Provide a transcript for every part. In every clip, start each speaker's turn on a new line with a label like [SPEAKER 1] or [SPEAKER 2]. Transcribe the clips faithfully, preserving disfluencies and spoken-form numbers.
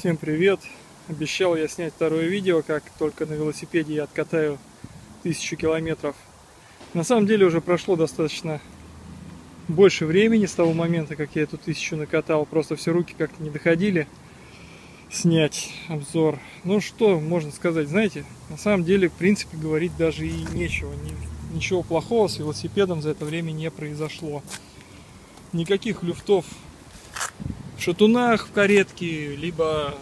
[SPEAKER 1] Всем привет! Обещал я снять второе видео, как только на велосипеде я откатаю тысячу километров. На самом деле уже прошло достаточно больше времени с того момента, как я эту тысячу накатал. Просто все руки как-то не доходили снять обзор. Ну что можно сказать, знаете, на самом деле в принципе говорить даже и нечего. Ничего плохого с велосипедом за это время не произошло. Никаких люфтов в шатунах, в каретке, либо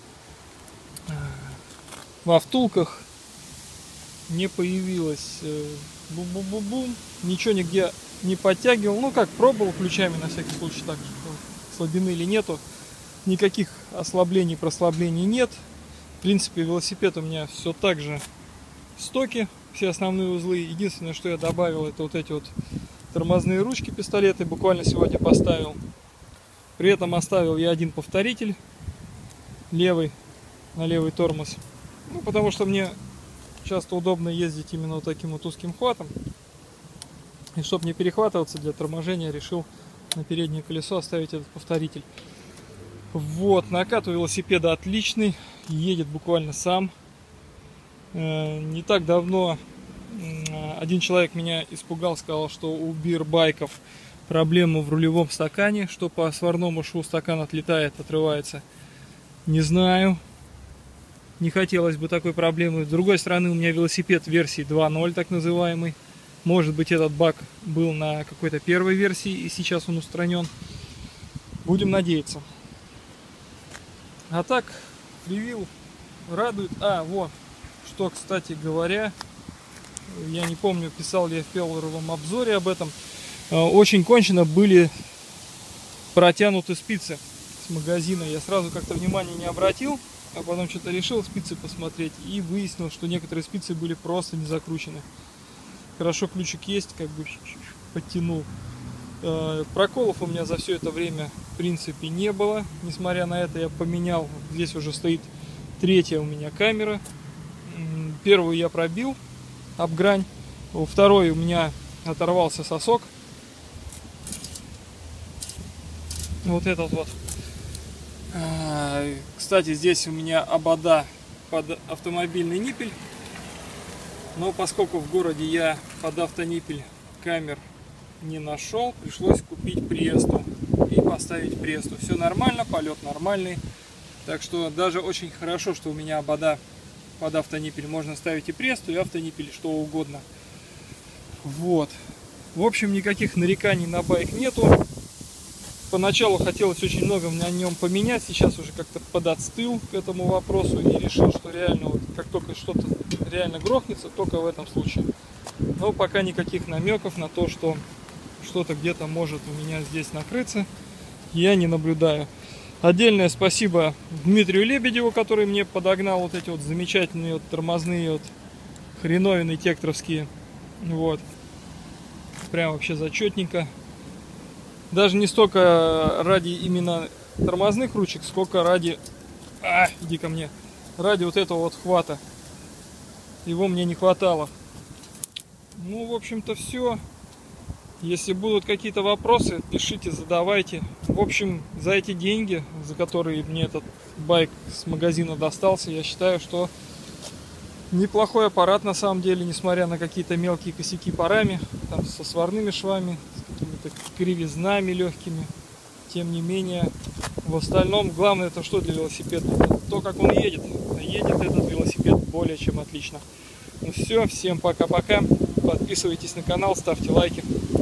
[SPEAKER 1] во втулках не появилось. Бум-бум-бум-бум. Ничего нигде не подтягивал. Ну как, пробовал ключами на всякий случай, так же, слабины или нету. Никаких ослаблений, прослаблений нет. В принципе, велосипед у меня все так же в стоке, все основные узлы. Единственное, что я добавил, это вот эти вот тормозные ручки пистолеты. Буквально сегодня поставил. При этом оставил я один повторитель левый, на левый тормоз. Ну, потому что мне часто удобно ездить именно вот таким вот узким хватом. И чтобы не перехватываться для торможения, решил на переднее колесо оставить этот повторитель. Вот, накат у велосипеда отличный, едет буквально сам. Не так давно один человек меня испугал, сказал, что у бирбайков проблема в рулевом стакане, что по сварному шву стакан отлетает, отрывается. Не знаю, не хотелось бы такой проблемы. С другой стороны, у меня велосипед версии два ноль, так называемый. Может быть, этот баг был на какой-то первой версии, и сейчас он устранен. Будем надеяться. А так, ревью радует. А, вот, что, кстати говоря, я не помню, писал ли я в первом обзоре об этом. Очень кончено были протянуты спицы с магазина. Я сразу как-то внимания не обратил, а потом что-то решил спицы посмотреть и выяснил, что некоторые спицы были просто не закручены. Хорошо, ключик есть, как бы подтянул. Проколов у меня за все это время в принципе не было. Несмотря на это, я поменял. Здесь уже стоит третья у меня камера. Первую я пробил об грань. Во второй у меня оторвался сосок. Вот этот вот. Кстати, здесь у меня обода под автомобильный ниппель. Но поскольку в городе я под автониппель камер не нашел, пришлось купить престу и поставить престу. Все нормально, полет нормальный. Так что даже очень хорошо, что у меня обода под автониппель. Можно ставить и престу, и автониппель, что угодно. Вот. В общем, никаких нареканий на байк нету. Поначалу хотелось очень много на нем поменять, сейчас уже как-то подотстыл к этому вопросу и решил, что реально, вот, как только что-то реально грохнется, только в этом случае. Но пока никаких намеков на то, что что-то где-то может у меня здесь накрыться, я не наблюдаю. Отдельное спасибо Дмитрию Лебедеву, который мне подогнал вот эти вот замечательные вот тормозные вот хреновины тектровские. Вот. Прям вообще зачетненько. Даже не столько ради именно тормозных ручек, сколько ради... А, иди ко мне. Ради вот этого вот хвата. Его мне не хватало. Ну, в общем-то, все. Если будут какие-то вопросы, пишите, задавайте. В общем, за эти деньги, за которые мне этот байк с магазина достался, я считаю, что неплохой аппарат на самом деле, несмотря на какие-то мелкие косяки парами, там, со сварными швами, с какими-то кривизнами легкими. Тем не менее, в остальном, главное это что для велосипеда? Это то, как он едет. Едет этот велосипед более чем отлично. Ну все, всем пока-пока. Подписывайтесь на канал, ставьте лайки.